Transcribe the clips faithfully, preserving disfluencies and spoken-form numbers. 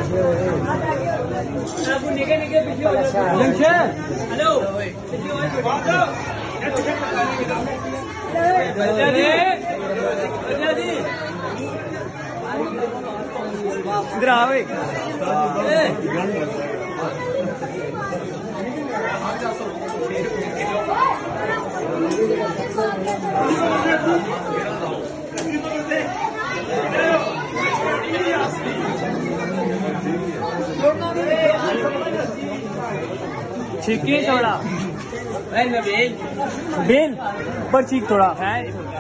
निके निके हेलो इधर आओ चीकी थोड़ा बेल बेल पर चीक थोड़ा है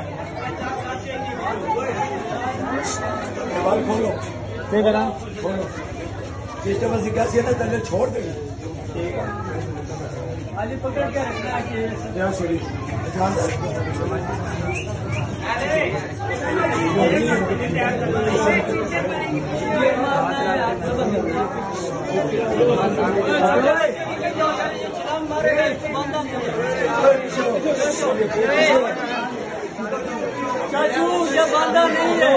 नहीं करा सिस्टम कैसे ना तले छोड़ देंगे आज पकड़ के रखना चाचू ये बांधा नहीं है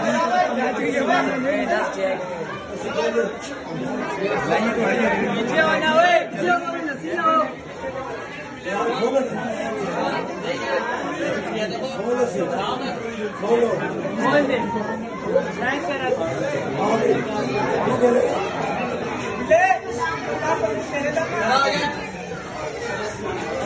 पीछे आना वे पीछे आओ नसीब आओ बोलो से बोलो बोल दे थैंक करा ले